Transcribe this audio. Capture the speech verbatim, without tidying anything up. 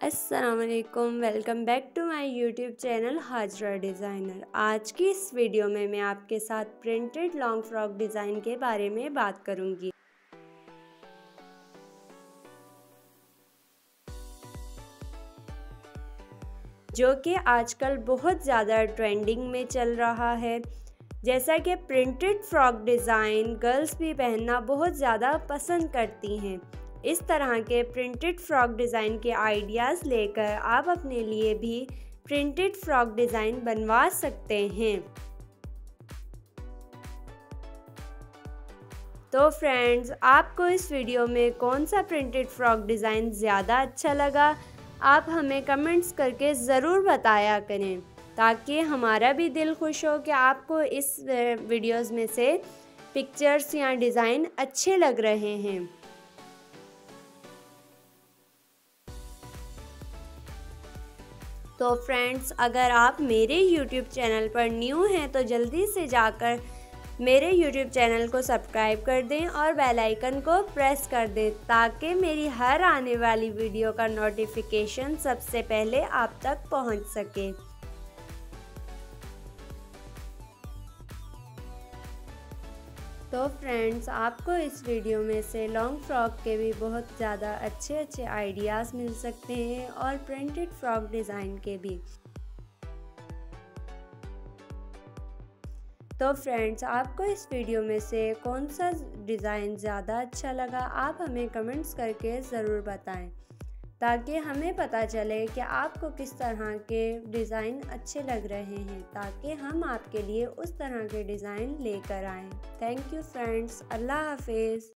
अस्सलाम वालेकुम, welcome back to my YouTube channel Hajra designer. आज की इस वीडियो में मैं आपके साथ प्रिंटेड लॉन्ग फ्रॉक डिज़ाइन के बारे में बात करूंगी, जो कि आजकल बहुत ज़्यादा ट्रेंडिंग में चल रहा है। जैसा कि प्रिंटेड फ्रॉक डिज़ाइन गर्ल्स भी पहनना बहुत ज़्यादा पसंद करती हैं। इस तरह के प्रिंटेड फ्रॉक डिज़ाइन के आइडियाज़ लेकर आप अपने लिए भी प्रिंटेड फ्रॉक डिज़ाइन बनवा सकते हैं। तो फ्रेंड्स, आपको इस वीडियो में कौन सा प्रिंटेड फ्रॉक डिज़ाइन ज़्यादा अच्छा लगा, आप हमें कमेंट्स करके ज़रूर बताया करें, ताकि हमारा भी दिल खुश हो कि आपको इस वीडियोस में से पिक्चर्स या डिज़ाइन अच्छे लग रहे हैं। तो फ्रेंड्स, अगर आप मेरे यूट्यूब चैनल पर न्यू हैं तो जल्दी से जाकर मेरे यूट्यूब चैनल को सब्सक्राइब कर दें और बेल आइकन को प्रेस कर दें, ताकि मेरी हर आने वाली वीडियो का नोटिफिकेशन सबसे पहले आप तक पहुंच सके। तो फ्रेंड्स, आपको इस वीडियो में से लॉन्ग फ्रॉक के भी बहुत ज़्यादा अच्छे अच्छे आइडियाज़ मिल सकते हैं और प्रिंटेड फ्रॉक डिज़ाइन के भी। तो फ्रेंड्स, आपको इस वीडियो में से कौन सा डिज़ाइन ज़्यादा अच्छा लगा, आप हमें कमेंट्स करके ज़रूर बताएं, ताकि हमें पता चले कि आपको किस तरह के डिज़ाइन अच्छे लग रहे हैं, ताकि हम आपके लिए उस तरह के डिज़ाइन लेकर आएँ। थैंक यू फ्रेंड्स, अल्लाह हाफिज़।